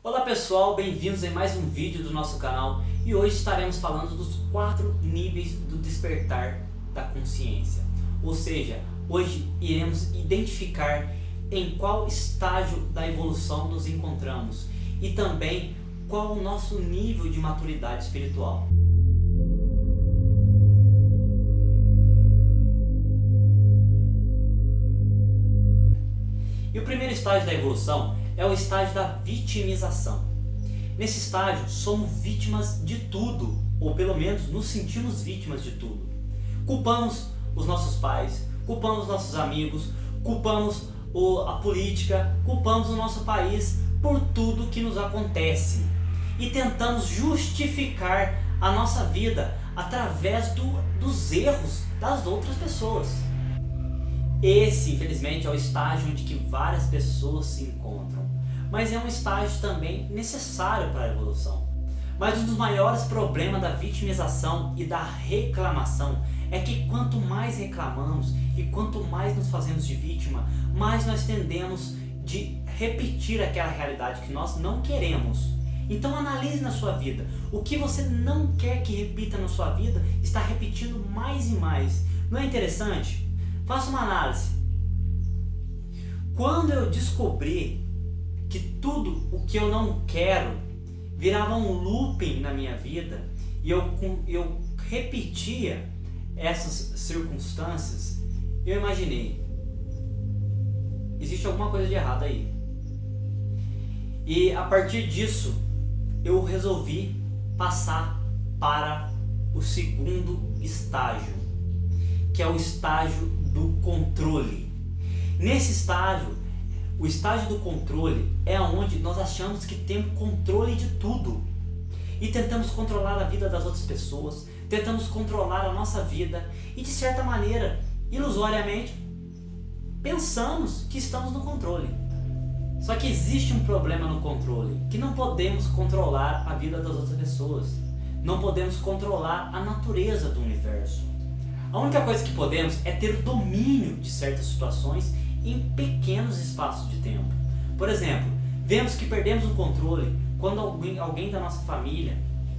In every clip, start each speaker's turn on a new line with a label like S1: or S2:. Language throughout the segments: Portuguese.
S1: Olá pessoal, bem-vindos em mais um vídeo do nosso canal e hoje estaremos falando dos 4 níveis do despertar da consciência. Ou seja, hoje iremos identificar em qual estágio da evolução nos encontramos e também qual o nosso nível de maturidade espiritual. E o primeiro estágio da evolução é o estágio da vitimização. Nesse estágio, somos vítimas de tudo, ou pelo menos nos sentimos vítimas de tudo. Culpamos os nossos pais, culpamos nossos amigos, culpamos a política, culpamos o nosso país por tudo que nos acontece. E tentamos justificar a nossa vida através dos erros das outras pessoas. Esse, infelizmente, é o estágio onde que várias pessoas se encontram, mas é um estágio também necessário para a evolução. Mas um dos maiores problemas da vitimização e da reclamação é que quanto mais reclamamos e quanto mais nos fazemos de vítima, mais nós tendemos de repetir aquela realidade que nós não queremos. Então analise na sua vida, o que você não quer que repita na sua vida está repetindo mais e mais. Não é interessante? Faça uma análise. Quando eu descobri que tudo o que eu não quero virava um looping na minha vida e eu repetia essas circunstâncias, eu imaginei, existe alguma coisa de errado aí. E a partir disso, eu resolvi passar para o segundo estágio, que é o estágio do controle. Nesse estágio, o estágio do controle é onde nós achamos que temos controle de tudo e tentamos controlar a vida das outras pessoas, tentamos controlar a nossa vida e, de certa maneira, ilusoriamente, pensamos que estamos no controle. Só que existe um problema no controle, que não podemos controlar a vida das outras pessoas, não podemos controlar a natureza do universo. A única coisa que podemos é ter o domínio de certas situações em pequenos espaços de tempo. Por exemplo, vemos que perdemos o controle quando alguém da nossa família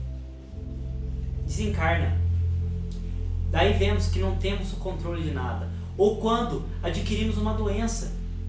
S1: desencarna. Daí vemos que não temos o controle de nada. Ou quando adquirimos uma doença.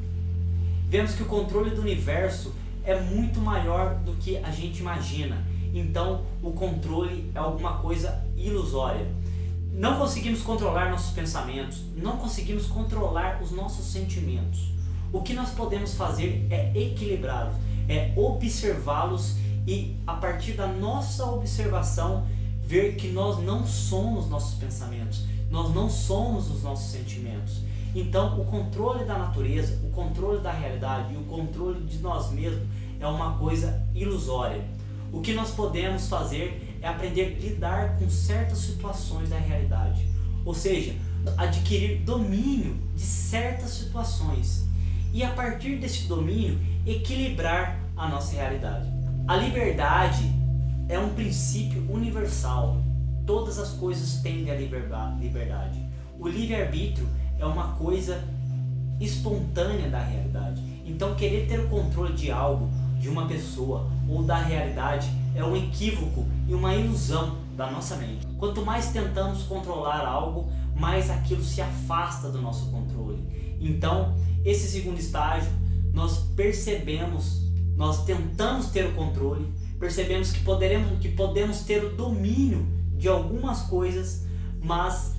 S1: Vemos que o controle do universo é muito maior do que a gente imagina. Então o controle é alguma coisa ilusória. Não conseguimos controlar nossos pensamentos, não conseguimos controlar os nossos sentimentos. O que nós podemos fazer é equilibrá-los, é observá-los e, a partir da nossa observação, ver que nós não somos nossos pensamentos, nós não somos os nossos sentimentos. Então, o controle da natureza, o controle da realidade e o controle de nós mesmos é uma coisa ilusória. O que nós podemos fazer é aprender a lidar com certas situações da realidade, ou seja, adquirir domínio de certas situações e, a partir desse domínio, equilibrar a nossa realidade. A liberdade é um princípio universal, todas as coisas tendem à liberdade. O livre-arbítrio é uma coisa espontânea da realidade, então querer ter o controle de algo, de uma pessoa ou da realidade é um equívoco e uma ilusão da nossa mente. Quanto mais tentamos controlar algo, mais aquilo se afasta do nosso controle. Então, esse segundo estágio, nós percebemos, nós tentamos ter o controle, percebemos que podemos ter o domínio de algumas coisas, mas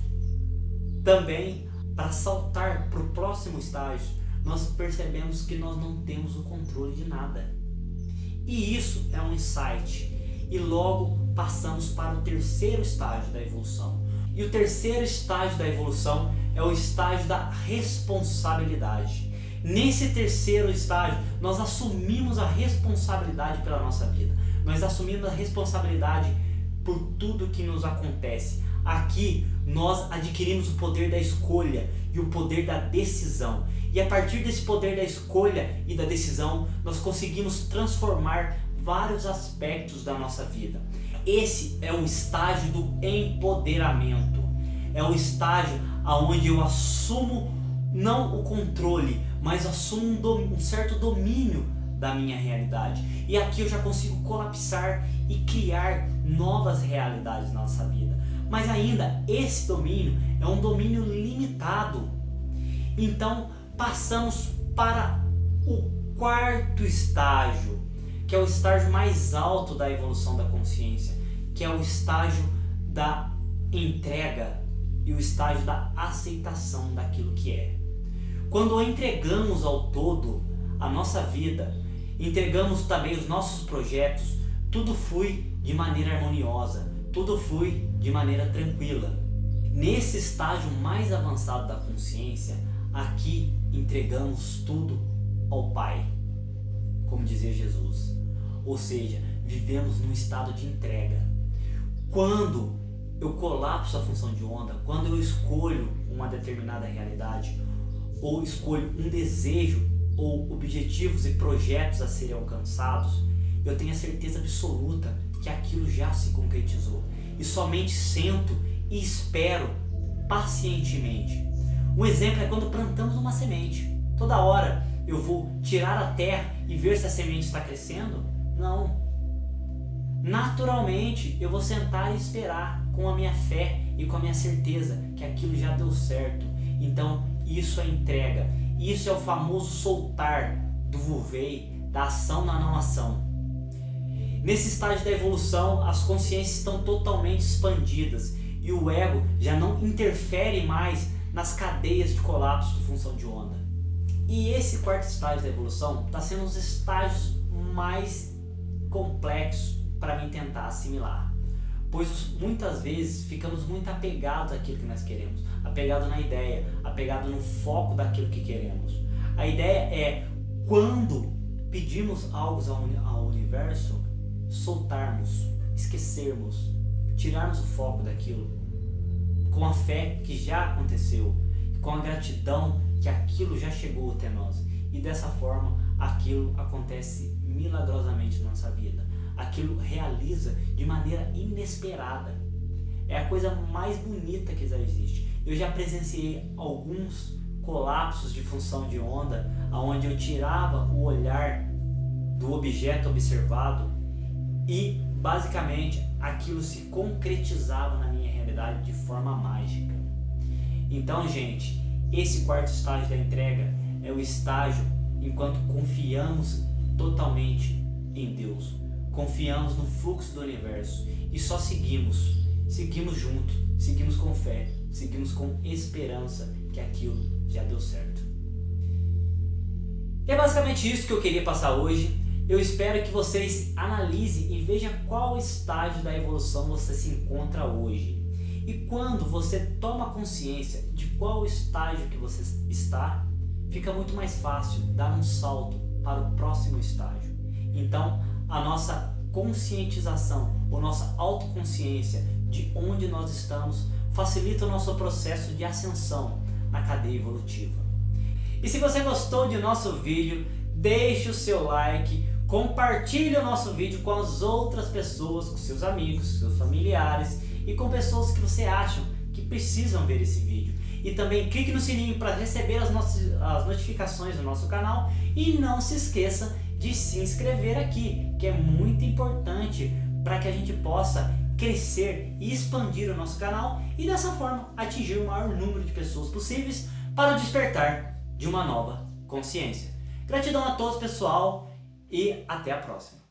S1: também, para saltar para o próximo estágio, nós percebemos que nós não temos o controle de nada. E isso é um insight. E logo passamos para o terceiro estágio da evolução. E o terceiro estágio da evolução é o estágio da responsabilidade. Nesse terceiro estágio, nós assumimos a responsabilidade pela nossa vida. Nós assumimos a responsabilidade por tudo que nos acontece. Aqui nós adquirimos o poder da escolha e o poder da decisão. E a partir desse poder da escolha e da decisão, nós conseguimos transformar vários aspectos da nossa vida. Esse é o estágio do empoderamento. É o estágio onde eu assumo não o controle, mas assumo um certo domínio da minha realidade. E aqui eu já consigo colapsar e criar novas realidades na nossa vida. Mas ainda, esse domínio é um domínio limitado. Então, passamos para o quarto estágio, que é o estágio mais alto da evolução da consciência, que é o estágio da entrega e o estágio da aceitação daquilo que é. Quando entregamos ao todo a nossa vida, entregamos também os nossos projetos, tudo flui de maneira harmoniosa, tudo flui de maneira tranquila. Nesse estágio mais avançado da consciência, aqui entregamos tudo ao Pai, como dizia Jesus. Ou seja, vivemos num estado de entrega. Quando eu colapso a função de onda, quando eu escolho uma determinada realidade, ou escolho um desejo, ou objetivos e projetos a serem alcançados, eu tenho a certeza absoluta que aquilo já se concretizou. E somente sento e espero pacientemente. Um exemplo é quando plantamos uma semente. Toda hora eu vou tirar a terra e ver se a semente está crescendo? Não. Naturalmente eu vou sentar e esperar com a minha fé e com a minha certeza que aquilo já deu certo. Então isso é entrega. Isso é o famoso soltar do vuvei, da ação na não ação. Nesse estágio da evolução, as consciências estão totalmente expandidas e o ego já não interfere mais nas cadeias de colapso de função de onda. E esse quarto estágio da evolução está sendo um dos estágios mais complexos para mim tentar assimilar. Pois muitas vezes ficamos muito apegados àquilo que nós queremos, apegados na ideia, apegados no foco daquilo que queremos. A ideia é, quando pedimos algo ao universo, soltarmos, esquecermos, tirarmos o foco daquilo, com a fé que já aconteceu, com a gratidão que aquilo já chegou até nós. E dessa forma, aquilo acontece milagrosamente na nossa vida. Aquilo realiza de maneira inesperada. É a coisa mais bonita que já existe. Eu já presenciei alguns colapsos de função de onda, onde eu tirava o olhar do objeto observado e basicamente aquilo se concretizava na minha realidade de forma mágica. Então, gente, esse quarto estágio da entrega é o estágio enquanto confiamos totalmente em Deus. Confiamos no fluxo do universo e só seguimos junto, seguimos com fé, seguimos com esperança que aquilo já deu certo. E é basicamente isso que eu queria passar hoje. Eu espero que vocês analisem e vejam qual estágio da evolução você se encontra hoje. E quando você toma consciência de qual estágio que você está, fica muito mais fácil dar um salto para o próximo estágio. Então, a nossa conscientização, ou nossa autoconsciência de onde nós estamos, facilita o nosso processo de ascensão na cadeia evolutiva. E se você gostou do nosso vídeo, deixe o seu like, compartilhe o nosso vídeo com as outras pessoas, com seus amigos, seus familiares e com pessoas que você acha que precisam ver esse vídeo. E também clique no sininho para receber as notificações do nosso canal e não se esqueça de se inscrever aqui, que é muito importante para que a gente possa crescer e expandir o nosso canal e dessa forma atingir o maior número de pessoas possíveis para o despertar de uma nova consciência. Gratidão a todos, pessoal, e até a próxima.